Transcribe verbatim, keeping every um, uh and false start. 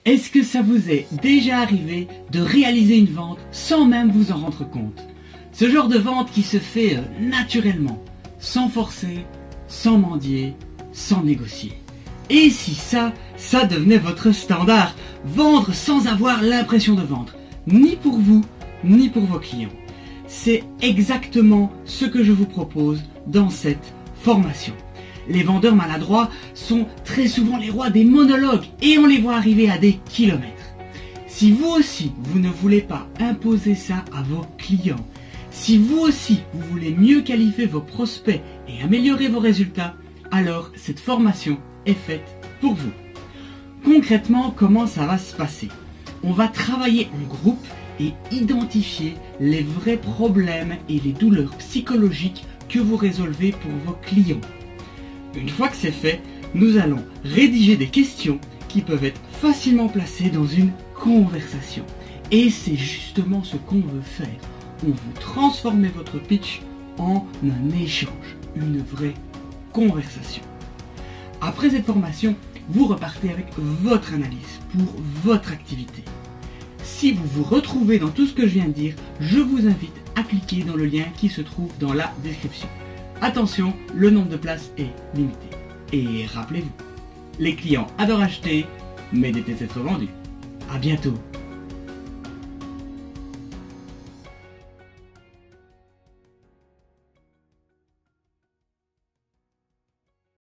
Est-ce que ça vous est déjà arrivé de réaliser une vente sans même vous en rendre compte? Ce genre de vente qui se fait naturellement, sans forcer, sans mendier, sans négocier. Et si ça, ça devenait votre standard, vendre sans avoir l'impression de vendre, ni pour vous, ni pour vos clients. C'est exactement ce que je vous propose dans cette formation. Les vendeurs maladroits sont très souvent les rois des monologues et on les voit arriver à des kilomètres. Si vous aussi, vous ne voulez pas imposer ça à vos clients, si vous aussi, vous voulez mieux qualifier vos prospects et améliorer vos résultats, alors cette formation est faite pour vous. Concrètement, comment ça va se passer? On va travailler en groupe et identifier les vrais problèmes et les douleurs psychologiques que vous résolvez pour vos clients. Une fois que c'est fait, nous allons rédiger des questions qui peuvent être facilement placées dans une conversation. Et c'est justement ce qu'on veut faire. On veut transformer votre pitch en un échange, une vraie conversation. Après cette formation, vous repartez avec votre analyse pour votre activité. Si vous vous retrouvez dans tout ce que je viens de dire, je vous invite à cliquer dans le lien qui se trouve dans la description. Attention, le nombre de places est limité. Et rappelez-vous, les clients adorent acheter, mais détestent être vendus. À bientôt.